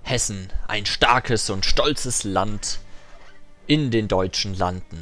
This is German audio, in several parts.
Hessen, ein starkes und stolzes Land in den deutschen Landen.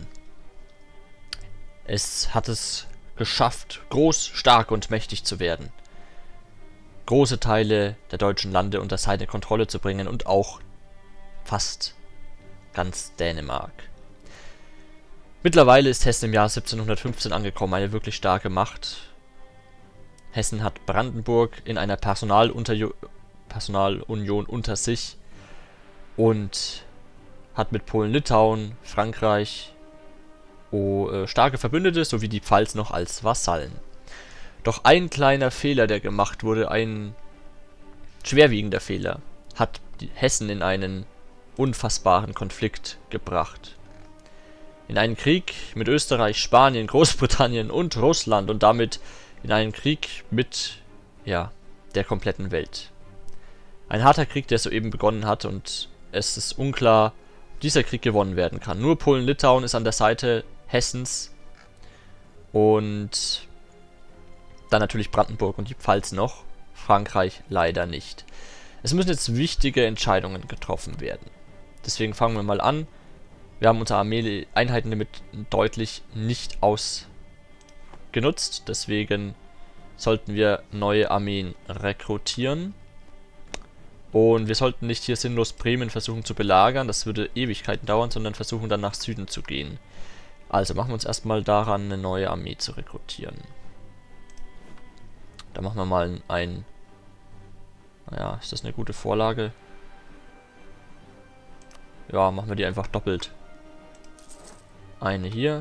Es hat es geschafft, groß, stark und mächtig zu werden. Große Teile der deutschen Lande unter seine Kontrolle zu bringen und auch fast ganz Dänemark. Mittlerweile ist Hessen im Jahr 1715 angekommen, eine wirklich starke Macht. Hessen hat Brandenburg in einer Personalunion unter sich und hat mit Polen-Litauen, Frankreich starke Verbündete, sowie die Pfalz noch als Vasallen. Doch ein kleiner Fehler, der gemacht wurde, ein schwerwiegender Fehler, hat Hessen in einen unfassbaren Konflikt gebracht. In einen Krieg mit Österreich, Spanien, Großbritannien und Russland und damit in einen Krieg mit, ja, der kompletten Welt. Ein harter Krieg, der soeben begonnen hat, und es ist unklar, ob dieser Krieg gewonnen werden kann. Nur Polen-Litauen ist an der Seite Hessens und dann natürlich Brandenburg und die Pfalz noch, Frankreich leider nicht. Es müssen jetzt wichtige Entscheidungen getroffen werden. Deswegen fangen wir mal an. Wir haben unsere Armee-Einheiten damit deutlich nicht ausgenutzt, deswegen sollten wir neue Armeen rekrutieren. Und wir sollten nicht hier sinnlos Bremen versuchen zu belagern, das würde Ewigkeiten dauern, sondern versuchen dann nach Süden zu gehen. Also machen wir uns erstmal daran, eine neue Armee zu rekrutieren. Da machen wir mal ein... Naja, ist das eine gute Vorlage? Ja, machen wir die einfach doppelt. Eine hier.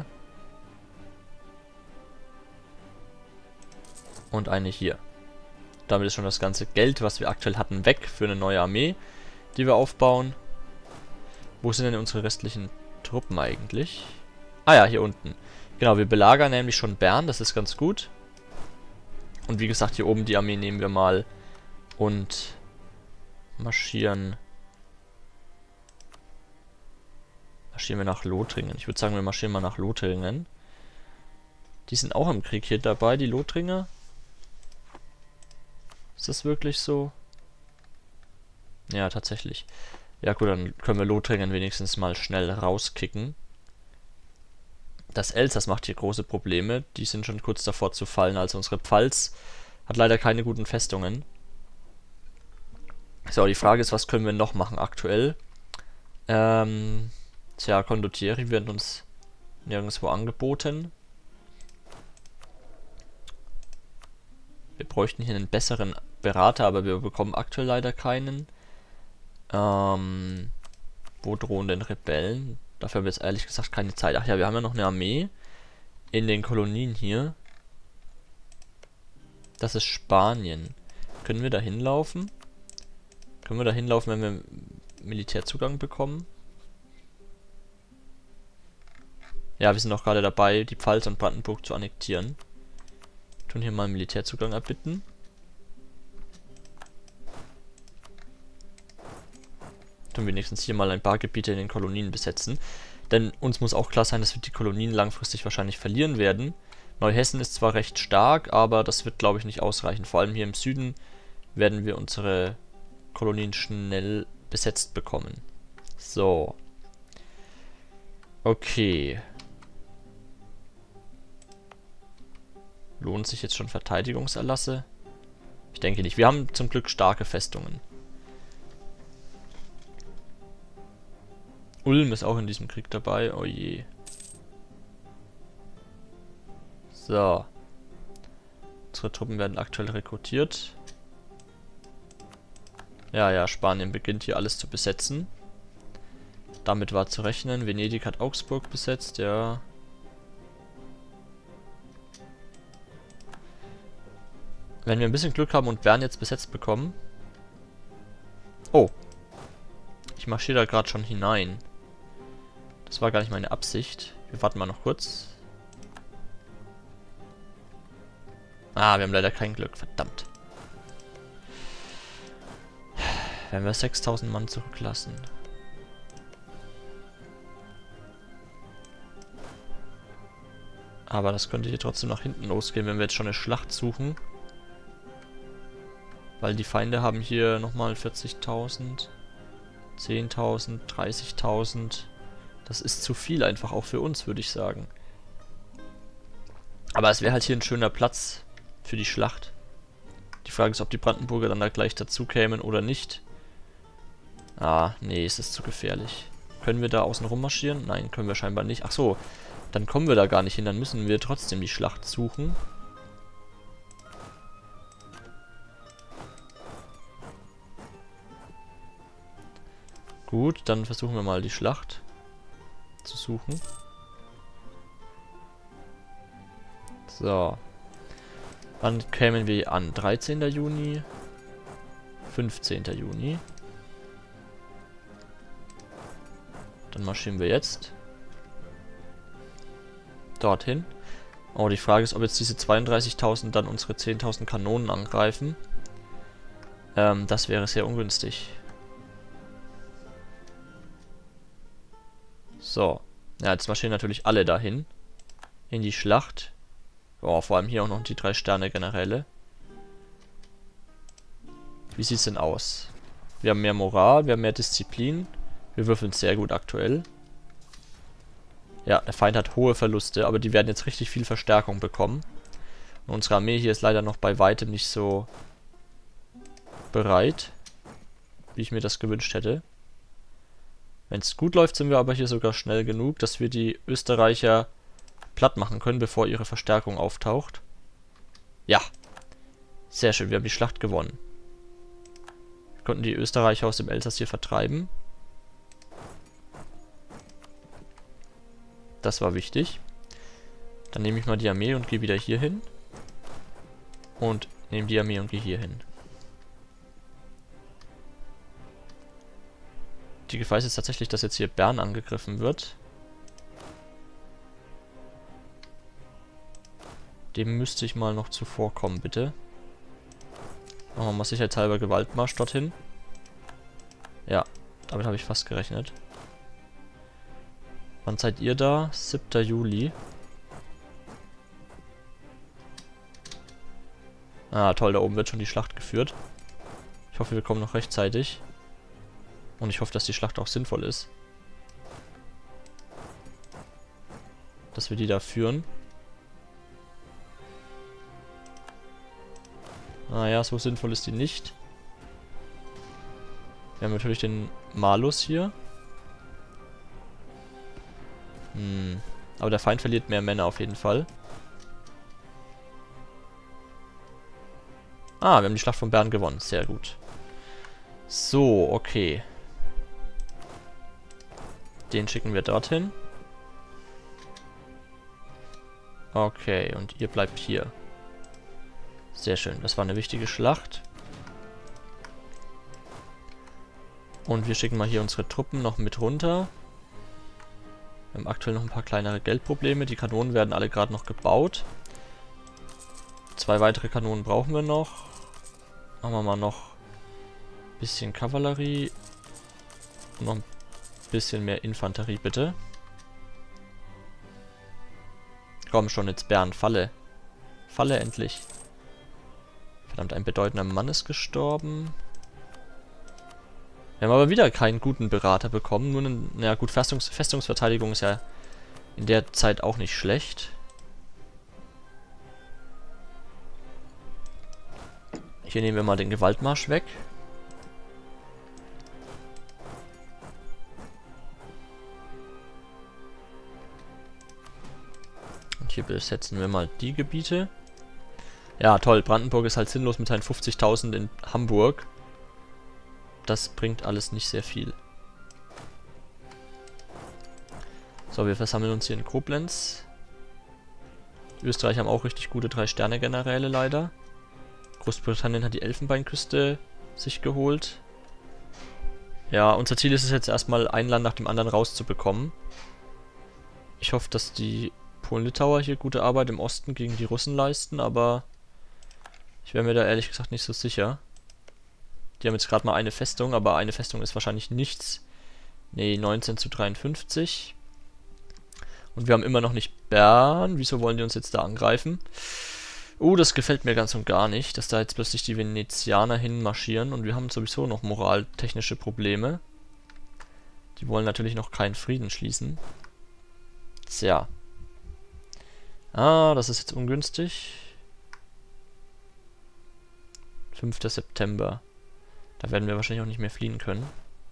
Und eine hier. Damit ist schon das ganze Geld, was wir aktuell hatten, weg für eine neue Armee, die wir aufbauen. Wo sind denn unsere restlichen Truppen eigentlich? Ah ja, hier unten. Genau, wir belagern nämlich schon Bern, das ist ganz gut. Und wie gesagt, hier oben die Armee nehmen wir mal und marschieren wir nach Lothringen. Ich würde sagen, wir marschieren mal nach Lothringen. Die sind auch im Krieg hier dabei, die Lothringer. Ist das wirklich so? Ja, tatsächlich. Ja gut, dann können wir Lothringen wenigstens mal schnell rauskicken. Das Elsass macht hier große Probleme. Die sind schon kurz davor zu fallen. Also unsere Pfalz hat leider keine guten Festungen. So, die Frage ist, was können wir noch machen aktuell? Tja, Condottieri werden uns nirgendwo angeboten. Wir bräuchten hier einen besseren Berater, aber wir bekommen aktuell leider keinen. Wo drohen denn Rebellen? Dafür haben wir jetzt ehrlich gesagt keine Zeit. Ach ja, wir haben ja noch eine Armee in den Kolonien hier. Das ist Spanien. Können wir da hinlaufen? Können wir da hinlaufen, wenn wir Militärzugang bekommen? Ja, wir sind auch gerade dabei, die Pfalz und Brandenburg zu annektieren. Tun hier mal Militärzugang erbitten. Tun wenigstens hier mal ein paar Gebiete in den Kolonien besetzen. Denn uns muss auch klar sein, dass wir die Kolonien langfristig wahrscheinlich verlieren werden. Neuhessen ist zwar recht stark, aber das wird, glaube ich, nicht ausreichen. Vor allem hier im Süden werden wir unsere Kolonien schnell besetzt bekommen. So. Okay. Lohnt sich jetzt schon Verteidigungserlasse? Ich denke nicht. Wir haben zum Glück starke Festungen. Ulm ist auch in diesem Krieg dabei. Oh je. So. Unsere Truppen werden aktuell rekrutiert. Ja, Spanien beginnt hier alles zu besetzen. Damit war zu rechnen. Venedig hat Augsburg besetzt, ja. Wenn wir ein bisschen Glück haben und Bern jetzt besetzt bekommen. Oh. Ich marschiere da gerade schon hinein. Das war gar nicht meine Absicht. Wir warten mal noch kurz. Ah, wir haben leider kein Glück. Verdammt. Wenn wir 6000 Mann zurücklassen. Aber das könnte hier trotzdem nach hinten losgehen, wenn wir jetzt schon eine Schlacht suchen. Weil die Feinde haben hier nochmal 40.000. 10.000, 30.000. Das ist zu viel einfach auch für uns, würde ich sagen. Aber es wäre halt hier ein schöner Platz für die Schlacht. Die Frage ist, ob die Brandenburger dann da gleich dazu kämen oder nicht. Ah, nee, es ist zu gefährlich. Können wir da außen rum marschieren? Nein, können wir scheinbar nicht. Ach so, dann kommen wir da gar nicht hin. Dann müssen wir trotzdem die Schlacht suchen. Gut, dann versuchen wir mal die Schlacht zu suchen. So. Wann kämen wir an? 13. Juni? 15. Juni? Dann marschieren wir jetzt dorthin. Oh, die Frage ist, ob jetzt diese 32.000 dann unsere 10.000 Kanonen angreifen. Das wäre sehr ungünstig. So. Ja, jetzt marschieren natürlich alle dahin. In die Schlacht. Oh, vor allem hier auch noch die 3-Sterne-Generäle. Wie sieht's denn aus? Wir haben mehr Moral, wir haben mehr Disziplin. Wir würfeln sehr gut aktuell. Ja, der Feind hat hohe Verluste, aber die werden jetzt richtig viel Verstärkung bekommen. Und unsere Armee hier ist leider noch bei weitem nicht so bereit, wie ich mir das gewünscht hätte. Wenn es gut läuft, sind wir aber hier sogar schnell genug, dass wir die Österreicher platt machen können, bevor ihre Verstärkung auftaucht. Ja. Sehr schön, wir haben die Schlacht gewonnen. Wir konnten die Österreicher aus dem Elsass hier vertreiben. Das war wichtig. Dann nehme ich mal die Armee und gehe wieder hier hin. Und nehme die Armee und gehe hier hin. Die Gefahr ist jetzt tatsächlich, dass jetzt hier Bern angegriffen wird. Dem müsste ich mal noch zuvorkommen, bitte. Machen wir mal sicherheitshalber Gewaltmarsch dorthin. Ja, damit habe ich fast gerechnet. Wann seid ihr da? 7. Juli. Ah, toll, da oben wird schon die Schlacht geführt. Ich hoffe, wir kommen noch rechtzeitig. Und ich hoffe, dass die Schlacht auch sinnvoll ist. Dass wir die da führen. Naja, so sinnvoll ist die nicht. Wir haben natürlich den Malus hier. Aber der Feind verliert mehr Männer auf jeden Fall. Ah, wir haben die Schlacht von Bern gewonnen. Sehr gut. So, okay. Den schicken wir dorthin. Okay, und ihr bleibt hier. Sehr schön, das war eine wichtige Schlacht. Und wir schicken mal hier unsere Truppen noch mit runter. Wir haben aktuell noch ein paar kleinere Geldprobleme. Die Kanonen werden alle gerade noch gebaut. 2 weitere Kanonen brauchen wir noch. Machen wir mal noch ein bisschen Kavallerie. Und noch ein bisschen mehr Infanterie, bitte. Komm schon, jetzt Bern, Falle. Falle endlich. Verdammt, ein bedeutender Mann ist gestorben. Wir haben aber wieder keinen guten Berater bekommen. Nur eine, ja gut, Festungsverteidigung ist ja in der Zeit auch nicht schlecht. Hier nehmen wir mal den Gewaltmarsch weg. Und hier besetzen wir mal die Gebiete. Ja, toll. Brandenburg ist halt sinnlos mit seinen 50.000 in Hamburg. Das bringt alles nicht sehr viel. So, wir versammeln uns hier in Koblenz. Die Österreicher haben auch richtig gute 3-Sterne-Generäle leider. Großbritannien hat die Elfenbeinküste sich geholt. Ja, unser Ziel ist es jetzt erstmal, ein Land nach dem anderen rauszubekommen. Ich hoffe, dass die Polen-Litauer hier gute Arbeit im Osten gegen die Russen leisten, aber ich wäre mir da ehrlich gesagt nicht so sicher. Die haben jetzt gerade mal eine Festung, aber eine Festung ist wahrscheinlich nichts. Nee, 19:53. Und wir haben immer noch nicht Bern. Wieso wollen die uns jetzt da angreifen? Das gefällt mir ganz und gar nicht, dass da jetzt plötzlich die Venezianer hinmarschieren und wir haben sowieso noch moraltechnische Probleme. Die wollen natürlich noch keinen Frieden schließen. Tja. Ah, das ist jetzt ungünstig. 5. September. Da werden wir wahrscheinlich auch nicht mehr fliehen können.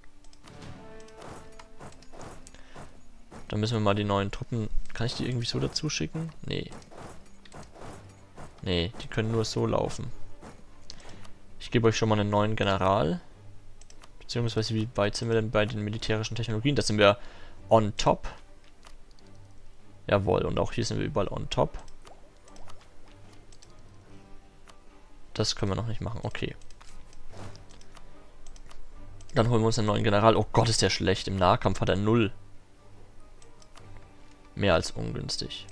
Dann müssen wir mal die neuen Truppen... Kann ich die irgendwie so dazu schicken? Nee. Nee, die können nur so laufen. Ich gebe euch schon mal einen neuen General. Beziehungsweise wie weit sind wir denn bei den militärischen Technologien? Da sind wir on top. Jawohl, und auch hier sind wir überall on top. Das können wir noch nicht machen, okay. Dann holen wir uns einen neuen General. Oh Gott, ist der schlecht. Im Nahkampf hat er 0. Mehr als ungünstig.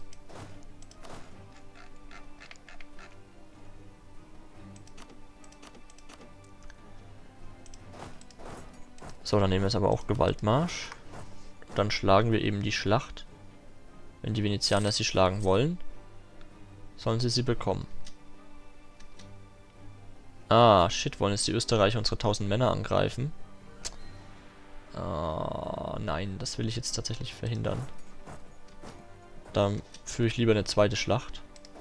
So, dann nehmen wir es aber auch Gewaltmarsch. Dann schlagen wir eben die Schlacht. Wenn die Venezianer sie schlagen wollen, sollen sie bekommen. Ah, shit, wollen jetzt die Österreicher unsere 1000 Männer angreifen? Ah, nein, das will ich jetzt tatsächlich verhindern. Dann führe ich lieber eine zweite Schlacht.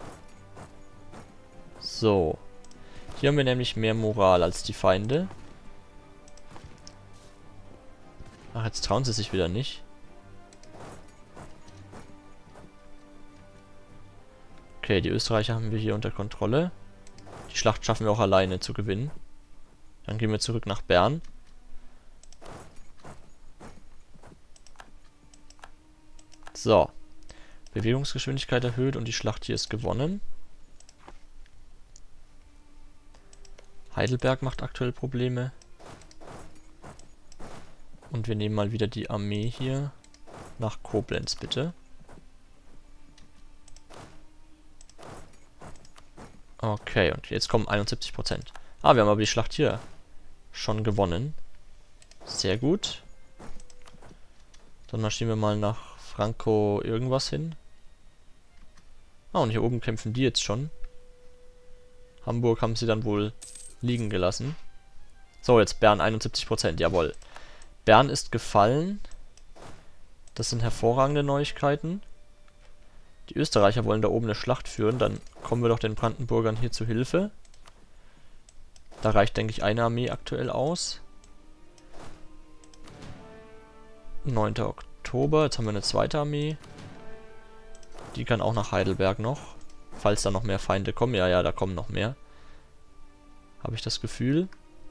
So. Hier haben wir nämlich mehr Moral als die Feinde. Ach, jetzt trauen sie sich wieder nicht. Okay, die Österreicher haben wir hier unter Kontrolle. Die Schlacht schaffen wir auch alleine zu gewinnen. Dann gehen wir zurück nach Bern. So. Bewegungsgeschwindigkeit erhöht und die Schlacht hier ist gewonnen. Heidelberg macht aktuell Probleme. Und wir nehmen mal wieder die Armee hier nach Koblenz, bitte. Okay, und jetzt kommen 71%. Ah, wir haben aber die Schlacht hier schon gewonnen. Sehr gut. Dann marschieren wir mal nach Franco irgendwas hin. Ah, und hier oben kämpfen die jetzt schon. Hamburg haben sie dann wohl liegen gelassen. So, jetzt Bern 71%, jawohl. Bern ist gefallen. Das sind hervorragende Neuigkeiten. Die Österreicher wollen da oben eine Schlacht führen, dann kommen wir doch den Brandenburgern hier zu Hilfe. Da reicht, denke ich, eine Armee aktuell aus. 9. Oktober, jetzt haben wir eine zweite Armee. Die kann auch nach Heidelberg noch. Falls da noch mehr Feinde kommen. Ja, ja, da kommen noch mehr. Habe ich das Gefühl.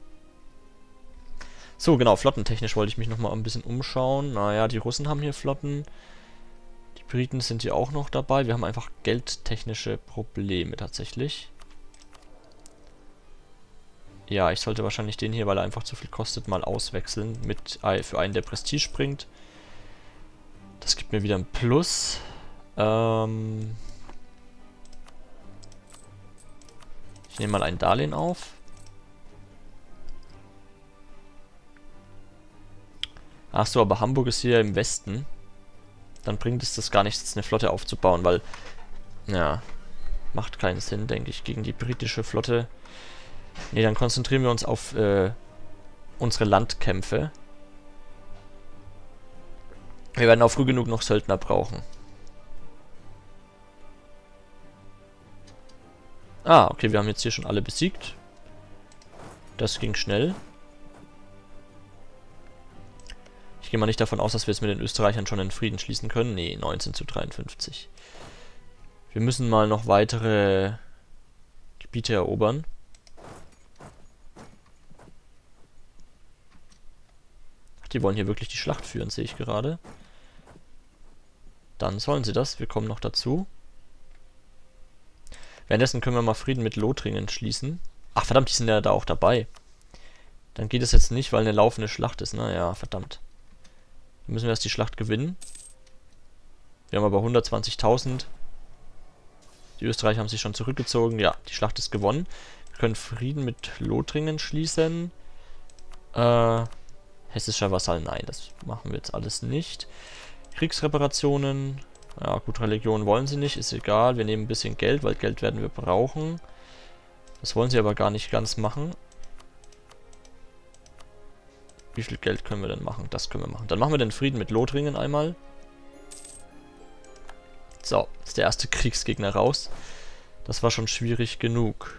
So, genau, flottentechnisch wollte ich mich nochmal ein bisschen umschauen. Naja, die Russen haben hier Flotten. Die Briten sind hier auch noch dabei. Wir haben einfach geldtechnische Probleme tatsächlich. Ja, ich sollte wahrscheinlich den hier, weil er einfach zu viel kostet, mal auswechseln. Für einen, der Prestige bringt. Das gibt mir wieder ein Plus. Ich nehme mal ein Darlehen auf. Ach so, aber Hamburg ist hier im Westen. Dann bringt es das gar nichts, eine Flotte aufzubauen, weil... Ja, macht keinen Sinn, denke ich, gegen die britische Flotte. Ne, dann konzentrieren wir uns auf unsere Landkämpfe. Wir werden auch früh genug noch Söldner brauchen. Ah, okay, wir haben jetzt hier schon alle besiegt. Das ging schnell. Ich gehe mal nicht davon aus, dass wir jetzt mit den Österreichern schon einen Frieden schließen können. Nee, 19:53. Wir müssen mal noch weitere Gebiete erobern. Ach, die wollen hier wirklich die Schlacht führen, sehe ich gerade. Dann sollen sie das. Wir kommen noch dazu. Währenddessen können wir mal Frieden mit Lothringen schließen. Ach, verdammt, die sind ja da auch dabei. Dann geht es jetzt nicht, weil eine laufende Schlacht ist. Naja, verdammt. Dann müssen wir erst die Schlacht gewinnen. Wir haben aber 120.000. Die Österreicher haben sich schon zurückgezogen. Ja, die Schlacht ist gewonnen. Wir können Frieden mit Lothringen schließen. Hessischer Vasall, nein, das machen wir jetzt alles nicht. Kriegsreparationen. Ja gut, Religion wollen sie nicht, ist egal. Wir nehmen ein bisschen Geld, weil Geld werden wir brauchen. Das wollen sie aber gar nicht ganz machen. Wie viel Geld können wir denn machen? Das können wir machen. Dann machen wir den Frieden mit Lothringen einmal. So, ist der erste Kriegsgegner raus. Das war schon schwierig genug.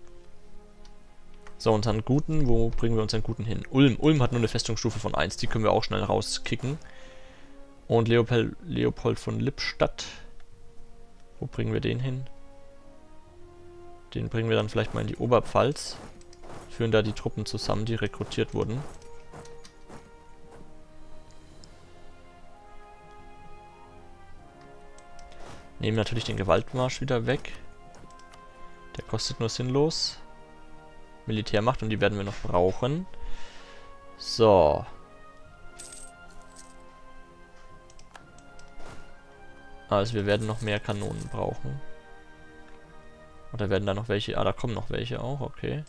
So, unseren Guten, wo bringen wir unseren Guten hin? Ulm. Ulm hat nur eine Festungsstufe von 1, die können wir auch schnell rauskicken. Und Leopold von Lippstadt. Wo bringen wir den hin? Den bringen wir dann vielleicht mal in die Oberpfalz. Führen da die Truppen zusammen, die rekrutiert wurden. Nehmen natürlich den Gewaltmarsch wieder weg. Der kostet nur sinnlos. Militärmacht und die werden wir noch brauchen. So. Also wir werden noch mehr Kanonen brauchen. Oder werden da noch welche? Ah, da kommen noch welche auch, okay.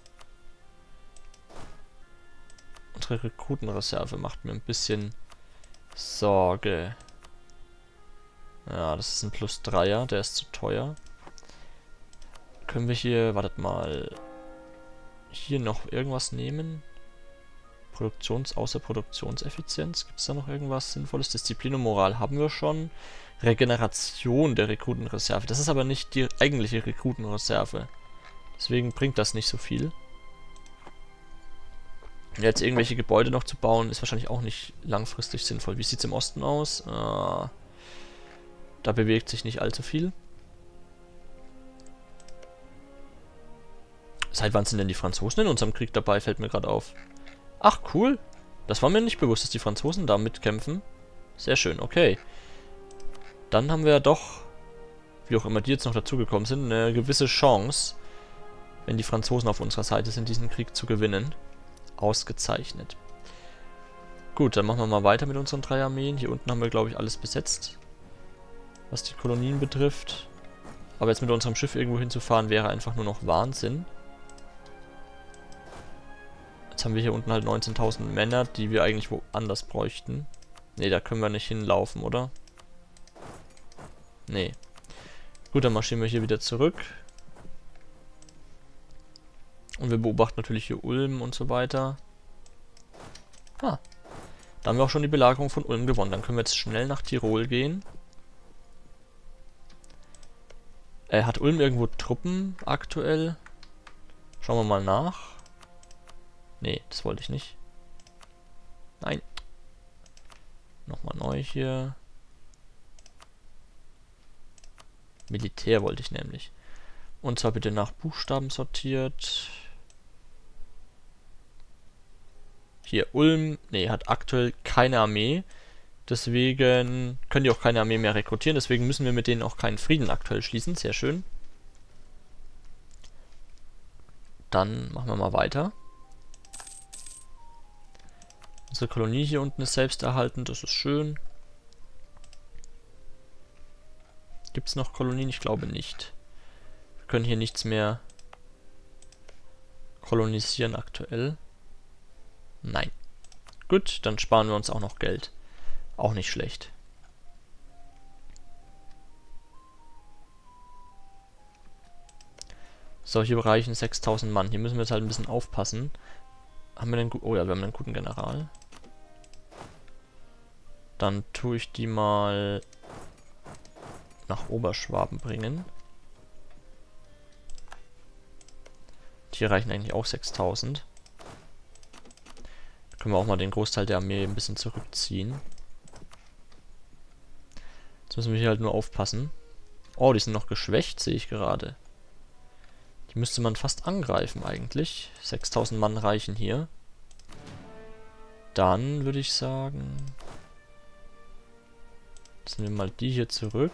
Unsere Rekrutenreserve macht mir ein bisschen Sorge. Ja, das ist ein +3er, der ist zu teuer. Können wir hier, wartet mal, hier noch irgendwas nehmen? Außer Produktionseffizienz, gibt es da noch irgendwas Sinnvolles? Disziplin und Moral haben wir schon. Regeneration der Rekrutenreserve, das ist aber nicht die eigentliche Rekrutenreserve. Deswegen bringt das nicht so viel. Jetzt irgendwelche Gebäude noch zu bauen, ist wahrscheinlich auch nicht langfristig sinnvoll. Wie sieht es im Osten aus? Da bewegt sich nicht allzu viel. Seit wann sind denn die Franzosen in unserem Krieg dabei, fällt mir gerade auf. Ach, cool. Das war mir nicht bewusst, dass die Franzosen da mitkämpfen. Sehr schön, okay. Dann haben wir ja doch, wie auch immer die jetzt noch dazugekommen sind, eine gewisse Chance, wenn die Franzosen auf unserer Seite sind, diesen Krieg zu gewinnen. Ausgezeichnet. Gut, dann machen wir mal weiter mit unseren 3 Armeen. Hier unten haben wir, glaube ich, alles besetzt, was die Kolonien betrifft. Aber jetzt mit unserem Schiff irgendwo hinzufahren, wäre einfach nur noch Wahnsinn. Jetzt haben wir hier unten halt 19.000 Männer, die wir eigentlich woanders bräuchten. Ne, da können wir nicht hinlaufen, oder? Nee. Gut, dann marschieren wir hier wieder zurück. Und wir beobachten natürlich hier Ulm und so weiter. Ah. Da haben wir auch schon die Belagerung von Ulm gewonnen. Dann können wir jetzt schnell nach Tirol gehen. Hat Ulm irgendwo Truppen aktuell? Schauen wir mal nach. Nee, das wollte ich nicht. Nein. Nochmal neu hier. Militär wollte ich nämlich. Und zwar bitte nach Buchstaben sortiert. Hier, Ulm, nee, hat aktuell keine Armee. Deswegen können die auch keine Armee mehr rekrutieren. Deswegen müssen wir mit denen auch keinen Frieden aktuell schließen. Sehr schön. Dann machen wir mal weiter. Unsere Kolonie hier unten ist selbsterhaltend. Das ist schön. Gibt es noch Kolonien? Ich glaube nicht. Wir können hier nichts mehr kolonisieren aktuell. Nein. Gut, dann sparen wir uns auch noch Geld. Auch nicht schlecht. So, hier reichen 6.000 Mann. Hier müssen wir jetzt halt ein bisschen aufpassen. Haben wir den oh ja, wir haben einen guten General. Dann tue ich die mal nach Oberschwaben bringen. Hier reichen eigentlich auch 6.000. Können wir auch mal den Großteil der Armee ein bisschen zurückziehen. Jetzt müssen wir hier halt nur aufpassen. Oh, die sind noch geschwächt, sehe ich gerade. Die müsste man fast angreifen eigentlich. 6.000 Mann reichen hier. Dann würde ich sagen, ziehen wir mal die hier zurück.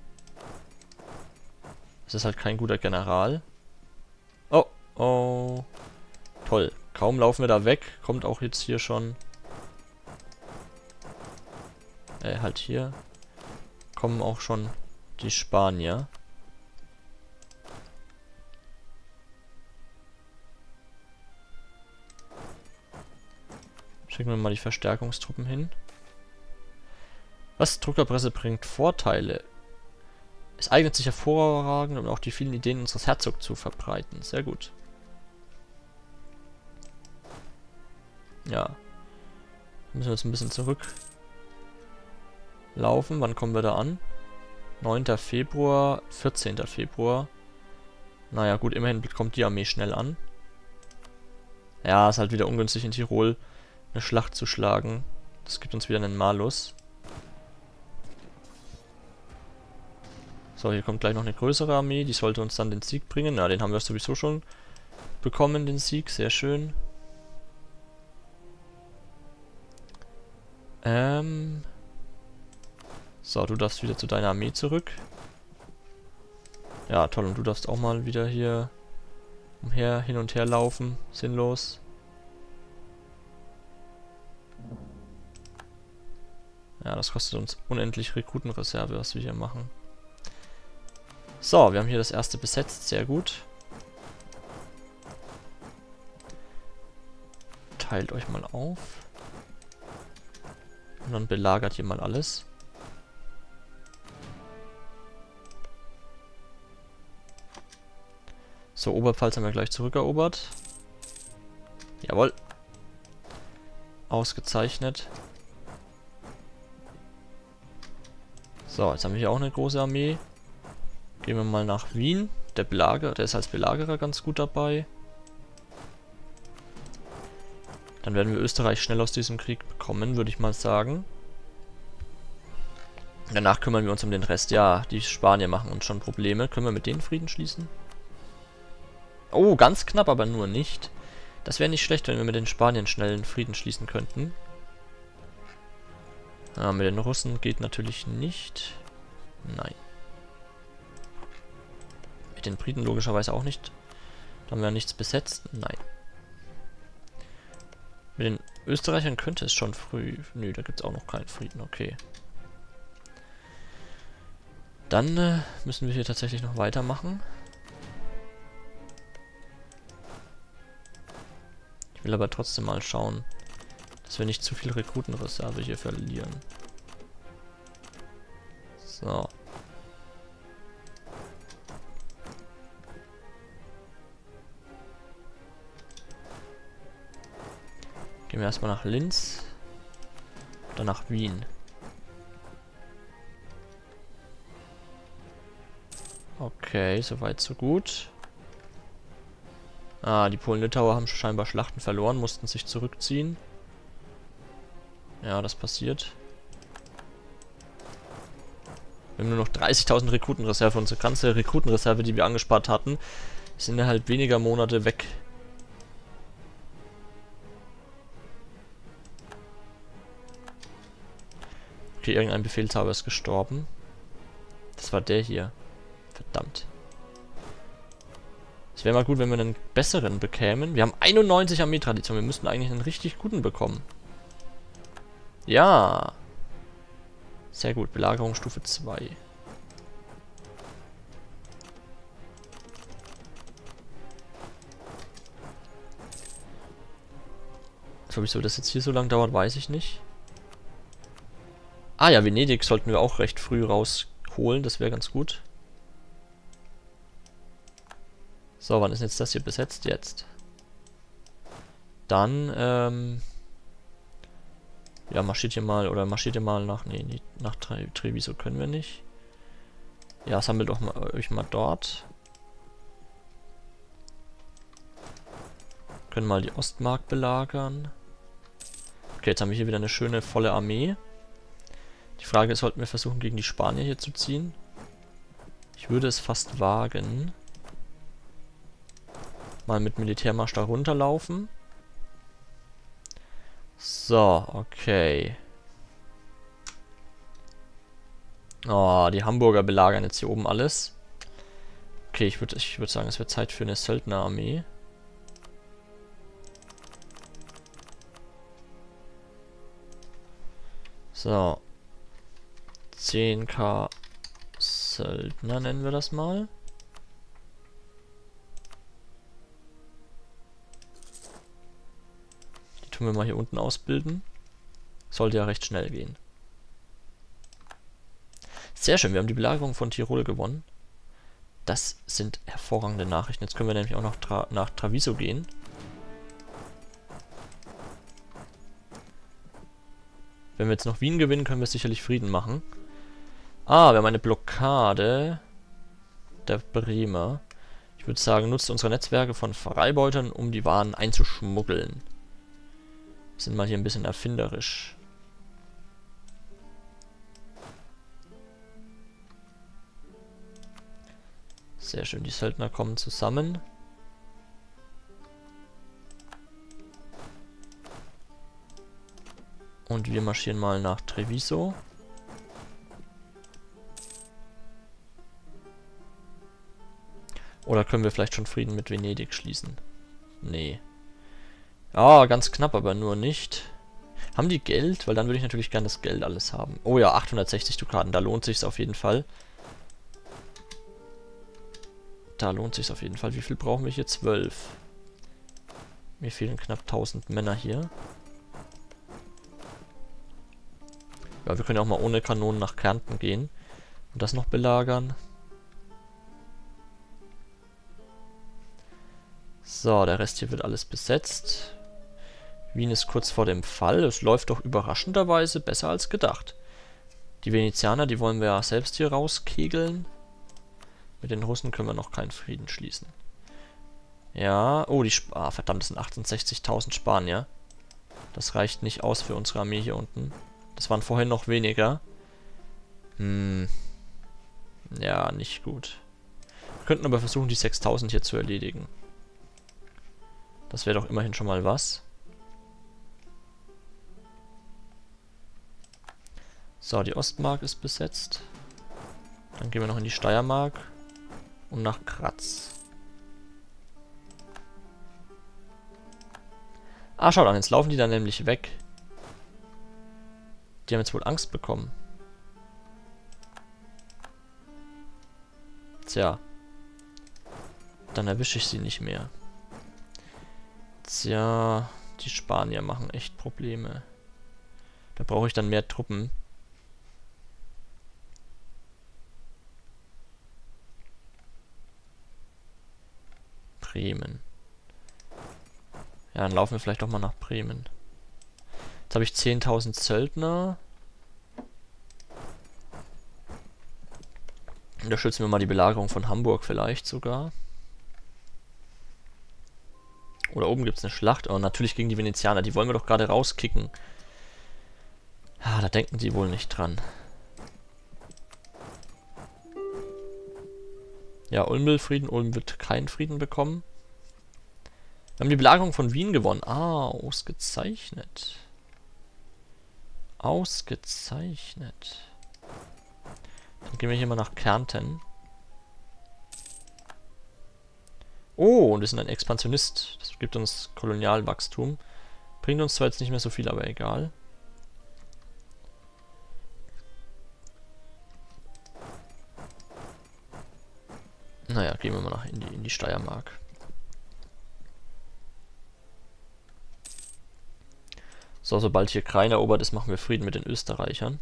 Das ist halt kein guter General. Oh, oh. Toll. Kaum laufen wir da weg, kommt auch jetzt hier schon... halt hier. Kommen auch schon die Spanier. Schicken wir mal die Verstärkungstruppen hin. Was? Druckerpresse bringt Vorteile. Es eignet sich hervorragend, um auch die vielen Ideen unseres Herzogs zu verbreiten. Sehr gut. Ja. Müssen wir jetzt ein bisschen zurücklaufen. Wann kommen wir da an? 9. Februar, 14. Februar. Naja, gut, immerhin kommt die Armee schnell an. Ja, ist halt wieder ungünstig in Tirol eine Schlacht zu schlagen. Das gibt uns wieder einen Malus. So, hier kommt gleich noch eine größere Armee. Die sollte uns dann den Sieg bringen. Na, den haben wir sowieso schon bekommen, den Sieg. Sehr schön. So, du darfst wieder zu deiner Armee zurück. Ja, toll. Und du darfst auch mal wieder hier hin und her laufen. Sinnlos. Ja, das kostet uns unendlich Rekrutenreserve, was wir hier machen. So, wir haben hier das erste besetzt. Sehr gut. Teilt euch mal auf. Und dann belagert hier mal alles. So, Oberpfalz haben wir gleich zurückerobert. Jawohl. Ausgezeichnet. So, jetzt haben wir hier auch eine große Armee. Gehen wir mal nach Wien. Der ist als Belagerer ganz gut dabei. Dann werden wir Österreich schnell aus diesem Krieg bekommen, würde ich mal sagen. Danach kümmern wir uns um den Rest. Ja, die Spanier machen uns schon Probleme. Können wir mit denen Frieden schließen? Oh, ganz knapp, aber nur nicht. Das wäre nicht schlecht, wenn wir mit den Spaniern schnell einen Frieden schließen könnten. Ja, mit den Russen geht natürlich nicht. Nein. Mit den Briten logischerweise auch nicht. Da haben wir ja nichts besetzt. Nein. Mit den Österreichern könnte es schon früh... Nö, da gibt es auch noch keinen Frieden. Okay. Dann müssen wir hier tatsächlich noch weitermachen. Ich will aber trotzdem mal schauen, dass wir nicht zu viel Rekrutenreserve hier verlieren. So. Gehen wir erstmal nach Linz. Dann nach Wien. Okay, soweit so gut. Ah, die Polen-Litauer haben scheinbar Schlachten verloren, mussten sich zurückziehen. Ja, das passiert. Wir haben nur noch 30.000 Rekrutenreserve. Unsere ganze Rekrutenreserve, die wir angespart hatten, ist innerhalb weniger Monate weg. Okay, irgendein Befehlshaber ist gestorben. Das war der hier. Verdammt. Es wäre mal gut, wenn wir einen besseren bekämen. Wir haben 91 Armeetradition. Wir müssten eigentlich einen richtig guten bekommen. Ja. Sehr gut. Belagerung Stufe 2. So, wieso das jetzt hier so lange dauert, weiß ich nicht. Ah ja, Venedig sollten wir auch recht früh rausholen. Das wäre ganz gut. So, wann ist jetzt das hier besetzt? Jetzt. Dann, ja, marschiert ihr mal nach, nee, nach Treviso können wir nicht. Ja, sammelt doch mal, euch mal dort. Können mal die Ostmark belagern. Okay, jetzt haben wir hier wieder eine schöne, volle Armee. Die Frage ist, sollten wir versuchen, gegen die Spanier hier zu ziehen? Ich würde es fast wagen. Mal mit Militärmarsch da runterlaufen. So, okay. Oh, die Hamburger belagern jetzt hier oben alles. Okay, ich würd sagen, es wird Zeit für eine Söldnerarmee. So. 10.000 Söldner nennen wir das mal. Die tun wir mal hier unten ausbilden. Sollte ja recht schnell gehen. Sehr schön, wir haben die Belagerung von Tirol gewonnen. Das sind hervorragende Nachrichten. Jetzt können wir nämlich auch noch nach Treviso gehen. Wenn wir jetzt noch Wien gewinnen, können wir sicherlich Frieden machen. Ah, wir haben eine Blockade der Bremer. Ich würde sagen, nutzt unsere Netzwerke von Freibeutern, um die Waren einzuschmuggeln. Wir sind mal hier ein bisschen erfinderisch. Sehr schön, die Söldner kommen zusammen. Und wir marschieren mal nach Treviso. Oder können wir vielleicht schon Frieden mit Venedig schließen? Nee. Ja, ganz knapp, aber nur nicht. Haben die Geld? Weil dann würde ich natürlich gerne das Geld alles haben. Oh ja, 860 Dukaten, da lohnt sich's auf jeden Fall. Da lohnt sich's auf jeden Fall. Wie viel brauchen wir hier? 12. Mir fehlen knapp 1000 Männer hier. Ja, wir können ja auch mal ohne Kanonen nach Kärnten gehen und das noch belagern. So, der Rest hier wird alles besetzt. Wien ist kurz vor dem Fall. Es läuft doch überraschenderweise besser als gedacht. Die Venezianer, die wollen wir ja selbst hier rauskegeln. Mit den Russen können wir noch keinen Frieden schließen. Ja, oh, verdammt, das sind 68.000 Spanier. Das reicht nicht aus für unsere Armee hier unten. Das waren vorhin noch weniger. Ja, nicht gut. Wir könnten aber versuchen, die 6.000 hier zu erledigen. Das wäre doch immerhin schon mal was. So, die Ostmark ist besetzt. Dann gehen wir noch in die Steiermark und nach Graz. Ah, schaut an, jetzt laufen die dann nämlich weg. Die haben jetzt wohl Angst bekommen. Tja. Dann erwische ich sie nicht mehr. Tja, die Spanier machen echt Probleme. Da brauche ich dann mehr Truppen. Bremen. Ja, dann laufen wir vielleicht doch mal nach Bremen. Jetzt habe ich 10.000 Söldner. Unterstützen wir mal die Belagerung von Hamburg vielleicht sogar. Oder oben gibt es eine Schlacht. Oh, natürlich gegen die Venezianer. Die wollen wir doch gerade rauskicken. Ah, da denken die wohl nicht dran. Ja, Ulm will Frieden. Ulm wird keinen Frieden bekommen. Wir haben die Belagerung von Wien gewonnen. Ah, ausgezeichnet. Ausgezeichnet. Dann gehen wir hier mal nach Kärnten. Oh, und wir sind ein Expansionist. Das gibt uns Kolonialwachstum. Bringt uns zwar jetzt nicht mehr so viel, aber egal. Naja, gehen wir mal in die Steiermark. So, sobald hier Krain erobert ist, machen wir Frieden mit den Österreichern.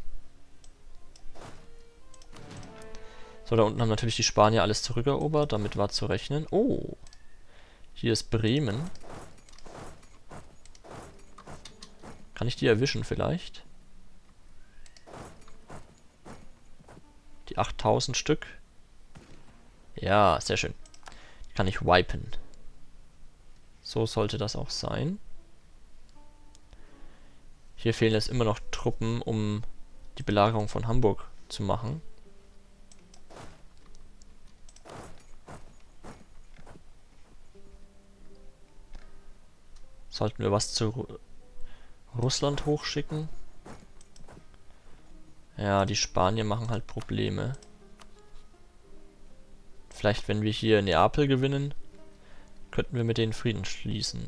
So, da unten haben natürlich die Spanier alles zurückerobert. Damit war zu rechnen. Oh, hier ist Bremen. Kann ich die erwischen vielleicht? Die 8000 Stück. Ja, sehr schön. Die kann ich wipen. So sollte das auch sein. Hier fehlen jetzt immer noch Truppen, um die Belagerung von Hamburg zu machen. Sollten wir was zu Russland hochschicken? Ja, die Spanier machen halt Probleme. Vielleicht, wenn wir hier Neapel gewinnen, könnten wir mit denen Frieden schließen.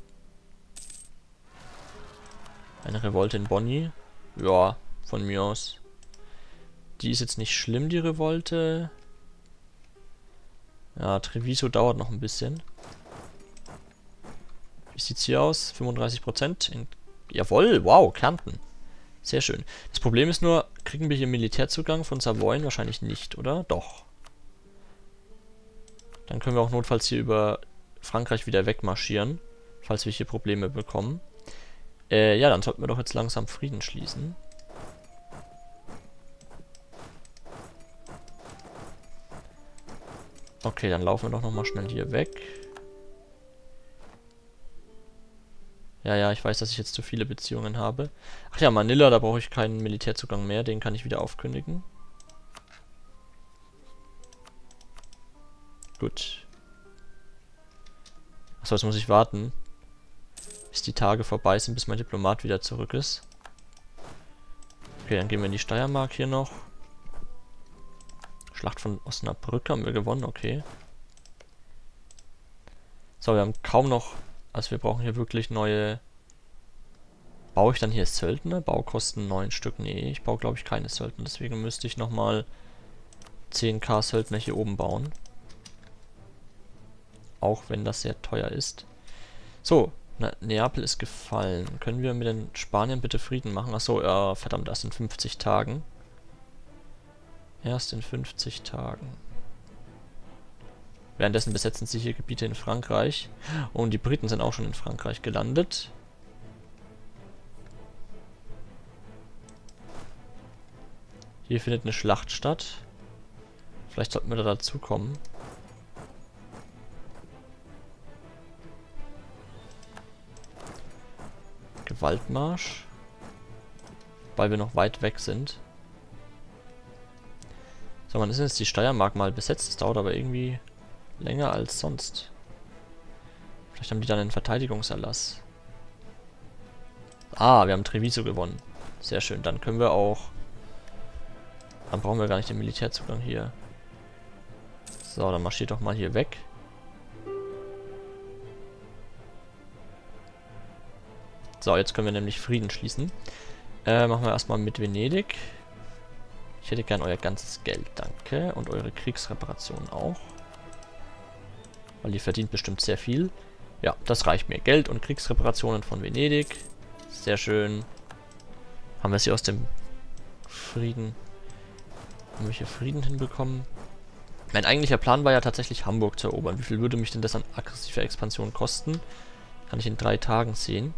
Eine Revolte in Bonny. Ja, von mir aus. Die ist jetzt nicht schlimm, die Revolte. Ja, Treviso dauert noch ein bisschen. Wie sieht's hier aus? 35%. Jawohl, wow, Kärnten. Sehr schön. Das Problem ist nur, kriegen wir hier Militärzugang von Savoyen? Wahrscheinlich nicht, oder? Doch. Dann können wir auch notfalls hier über Frankreich wieder wegmarschieren, falls wir hier Probleme bekommen. Ja, dann sollten wir doch jetzt langsam Frieden schließen. Okay, dann laufen wir doch nochmal schnell hier weg. Ja, ich weiß, dass ich jetzt zu viele Beziehungen habe. Ach ja, Manila, da brauche ich keinen Militärzugang mehr. Den kann ich wieder aufkündigen. Gut. Achso, jetzt muss ich warten, bis die Tage vorbei sind, bis mein Diplomat wieder zurück ist. Okay, dann gehen wir in die Steiermark hier noch. Schlacht von Osnabrück haben wir gewonnen, okay. So, wir haben kaum noch... Also wir brauchen hier wirklich neue... Baue ich dann hier Söldner? Baukosten 9 Stück. Nee, ich baue glaube ich keine Söldner. Deswegen müsste ich nochmal 10.000 Söldner hier oben bauen. Auch wenn das sehr teuer ist. So, Neapel ist gefallen. Können wir mit den Spaniern bitte Frieden machen? Achso, ja, verdammt, erst in 50 Tagen. Erst in 50 Tagen. Währenddessen besetzen sie hier Gebiete in Frankreich. Und die Briten sind auch schon in Frankreich gelandet. Hier findet eine Schlacht statt. Vielleicht sollten wir da dazukommen. Gewaltmarsch. Weil wir noch weit weg sind. So, wann ist jetzt die Steiermark mal besetzt? Das dauert aber irgendwie länger als sonst. Vielleicht haben die dann einen Verteidigungserlass. Ah, wir haben Treviso gewonnen. Sehr schön. Dann können wir auch... Dann brauchen wir gar nicht den Militärzugang hier. So, dann marschiert doch mal hier weg. So, jetzt können wir nämlich Frieden schließen. Machen wir erstmal mit Venedig. Ich hätte gern euer ganzes Geld, danke. Und eure Kriegsreparation auch. Weil ihr verdient bestimmt sehr viel. Ja, das reicht mir. Geld und Kriegsreparationen von Venedig. Sehr schön. Haben wir es hier aus dem Frieden... Haben wir hier Frieden hinbekommen? Mein eigentlicher Plan war ja tatsächlich Hamburg zu erobern. Wie viel würde mich denn das an aggressiver Expansion kosten? Kann ich in 3 Tagen sehen.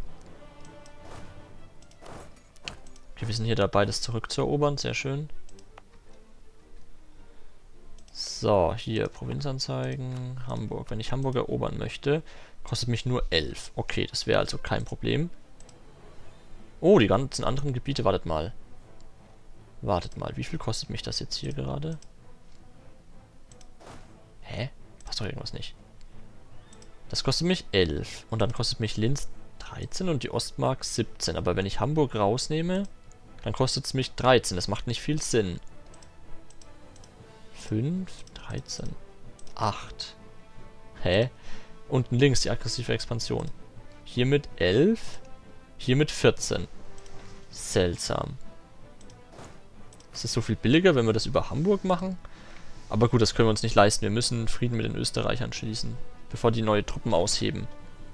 Okay, wir sind hier dabei, das zurückzuerobern. Sehr schön. So, hier, Provinzanzeigen, Hamburg. Wenn ich Hamburg erobern möchte, kostet mich nur 11. Okay, das wäre also kein Problem. Oh, die ganzen anderen Gebiete, wartet mal. Wartet mal, wie viel kostet mich das jetzt hier gerade? Hä? Passt doch irgendwas nicht. Das kostet mich 11. Und dann kostet mich Linz 13 und die Ostmark 17. Aber wenn ich Hamburg rausnehme, dann kostet es mich 13. Das macht nicht viel Sinn. 5, 13, 8. Hä? Unten links die aggressive Expansion. Hier mit 11. Hier mit 14. Seltsam. Ist es so viel billiger, wenn wir das über Hamburg machen? Aber gut, das können wir uns nicht leisten. Wir müssen Frieden mit den Österreichern schließen, bevor die neue Truppen ausheben.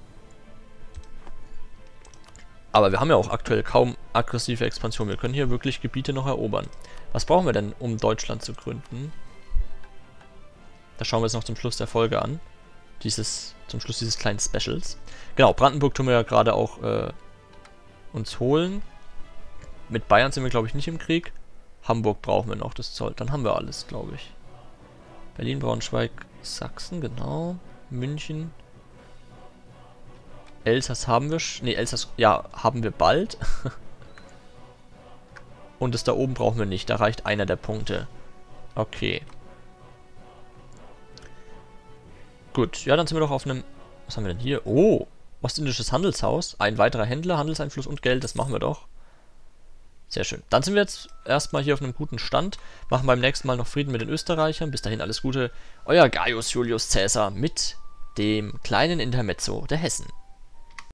Aber wir haben ja auch aktuell kaum aggressive Expansion. Wir können hier wirklich Gebiete noch erobern. Was brauchen wir denn, um Deutschland zu gründen? Das schauen wir uns noch zum Schluss der Folge an. Zum Schluss dieses kleinen Specials. Genau, Brandenburg tun wir ja gerade auch uns holen. Mit Bayern sind wir, glaube ich, nicht im Krieg. Hamburg brauchen wir noch, das Zoll. Dann haben wir alles, glaube ich. Berlin, Braunschweig, Sachsen, genau. München. Elsass haben wir... Ne, Elsass, ja, haben wir bald. Und das da oben brauchen wir nicht. Da reicht einer der Punkte. Okay. Gut, ja, dann sind wir doch auf einem... Was haben wir denn hier? Oh, Ostindisches Handelshaus. Ein weiterer Händler, Handelseinfluss und Geld. Das machen wir doch. Sehr schön. Dann sind wir jetzt erstmal hier auf einem guten Stand. Machen beim nächsten Mal noch Frieden mit den Österreichern. Bis dahin alles Gute. Euer Gaius Julius Caesar mit dem kleinen Intermezzo der Hessen.